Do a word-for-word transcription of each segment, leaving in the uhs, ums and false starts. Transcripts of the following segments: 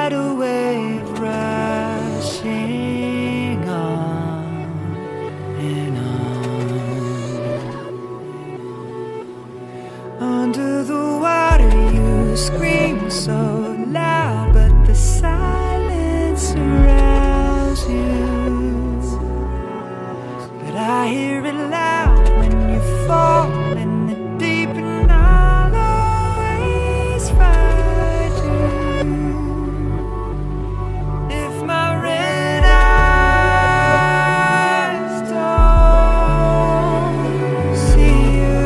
tidal wave rushing on and on. Under the water you scream so loud, but the silence surrounds you. But I hear it loud when you fall in the deep, and I'll always find you. If my red eyes don't see you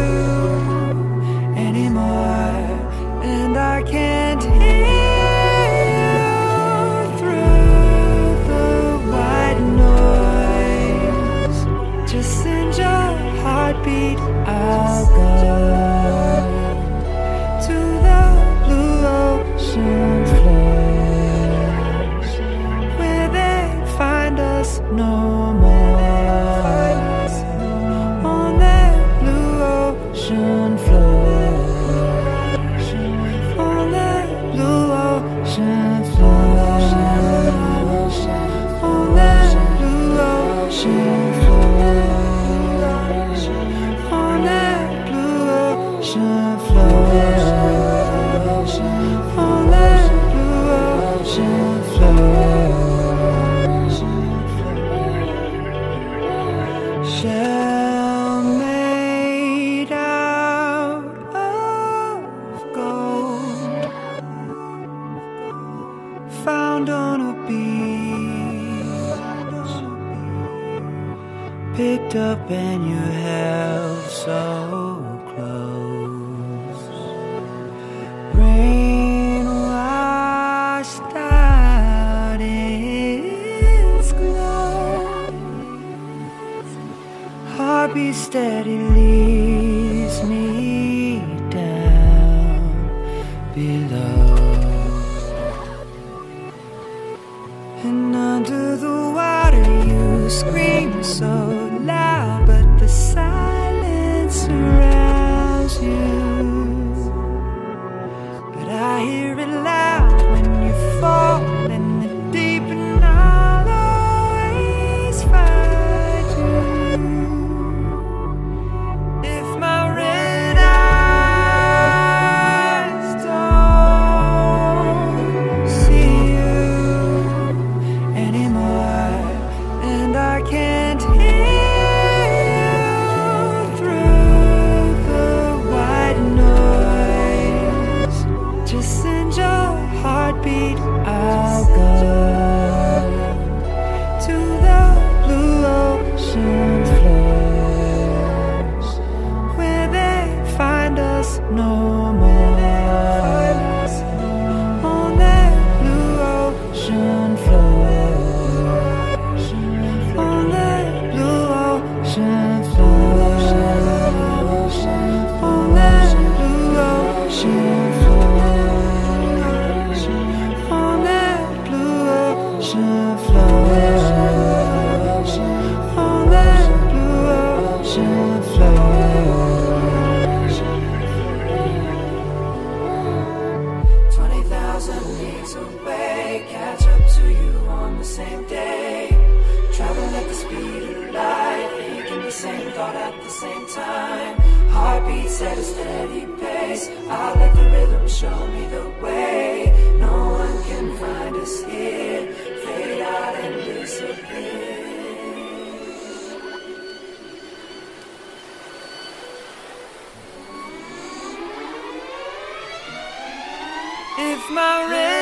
anymore, and I can't hear you through the white noise, just send your heartbeat. I'll go to the blue ocean floor, where they find us no more. On that blue ocean floor, on that blue ocean floor, on that blue ocean floor, on that blue ocean floor, on that blue ocean floor. Shell made out of gold, found on a beach, picked up and you held so close. Rain washed out its glow, heartbeat steady leads me down below. And under the water you scream so loud, but the silence surrounds you. But I hear it loud when you fall in the deep, and I'll always find you. If my red eyes don't see you anymore, and I can't hear you through the white noise, just send your heartbeat. I'll go to the blue ocean floors, where they find us no more. On that blue ocean floor, on that blue ocean floor, on that blue ocean floor, on that blue ocean floor, on that blue ocean floor. Twenty thousand leagues away, catch up to you on the same day. Traveling at the speed of light, thinking the same thought at the same time. Heartbeats at a steady pace, I'll let the rhythm show me the way. No one can find us here, fade out and disappear. If my